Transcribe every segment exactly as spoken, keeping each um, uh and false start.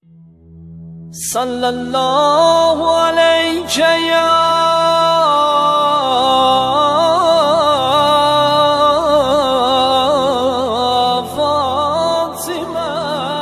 صلی الله علیک یا فاطمه.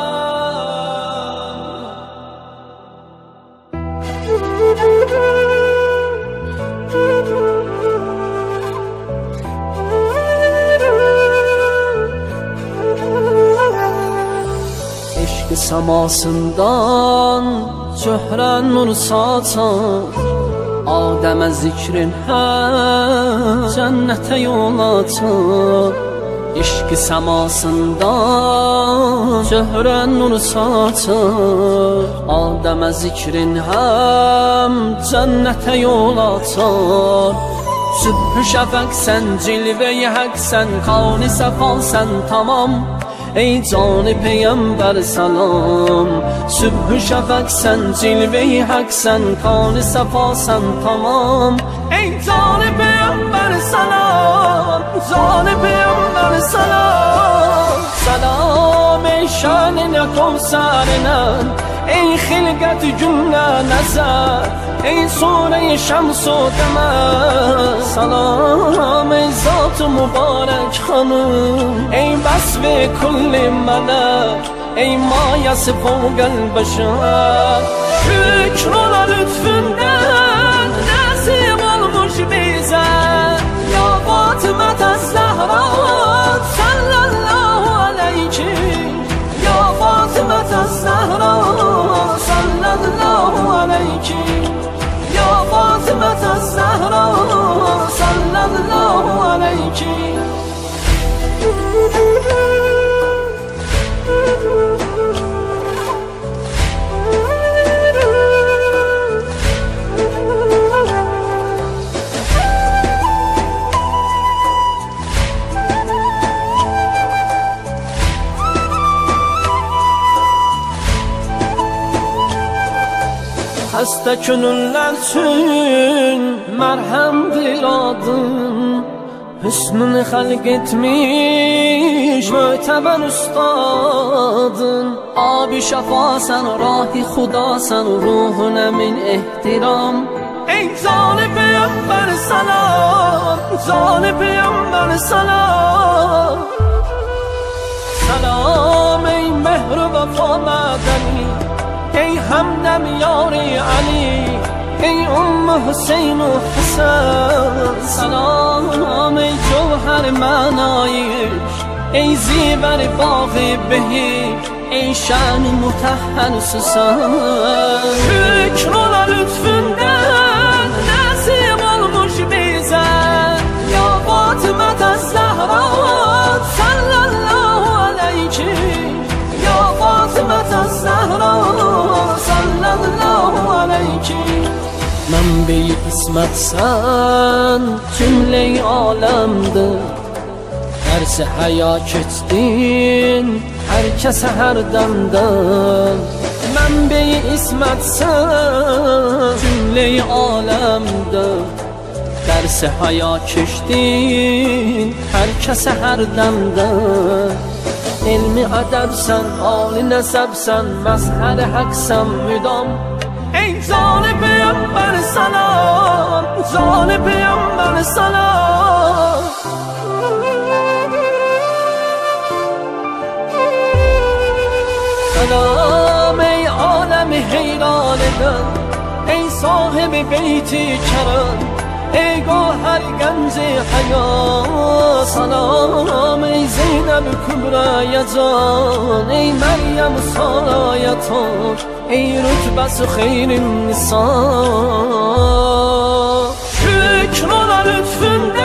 Eşq səmasından cöhrən nur saçan Adəmə zikrin hər cənnətə yol açar. Eşq səmasından cöhrən nur saçar Adəmə zikrin həm cənnətə yol açar. Sübh şəfəq sən, cilvə-i həq sən, kani səfa sən tamam. Ey can Peygamber salam. Sübh şəfəq sən, cilvə-i həq sən, kani səfa sən tamam. Ey can Peygamber salam, can Peygamber salam. Salam ey şanına kevserine, ey xilqət cümlə nəzər, ey sure-i şəms و qəmər. Salam ey zat mübarək xanım, ey vصف کل ملک، ey mayəsi fوقل بشر. شکر ola lütfündən nəsib olmuş bizə, ya Fatimət Zəhra sallallahu aleyki, ya Fatimət Zəhra sallallahu aleyki, ya Fatimət Zəhra sallallahu aleyki. Xəstə könüllər üçün mərhəmdir adın, hüsnünü xəlq etmiş mötəbər ustadın. Abi şəfasən, rahi xudasən, ruhuna min ehtiram. Ey can Peygamber salam, can Peygamber salam. Salam ey mehr vəfa mədəni, ey همدم یاری علی، ای ام حسین و حسن. سلام ای جوهر معنایش، ای زیور باغ بهشت، ای شأن مطهر سوسن. شکر ola lütfündən nəsib olmuş bizə, ya Fatimət Zəhra sallallahu aleyki, ya Fatimət Zəhra sallallahu aleyki. Mənbəyi ismət sən cümlə-i aləmdir, dərsi həya keçdin hər kəsə hər dəmdə. Mənbəyi ismət sən cümlə-i aləmdir, dərsi həya keçdin hər kəsə hər dəmdə. علمی ادبسن، عالی نسبسن، مظهر حقسن müdam. ای جان پیامبر سلام، جان پیامبر سلام. سلام ای عالم حیران دل، ای صاحب بیتی کرم، ای گوهر گنج حیا. سلام ای زینب کبرای جان، ای مریم سارایتان، ای رتبت خیر النساء. شکر ola lütfündən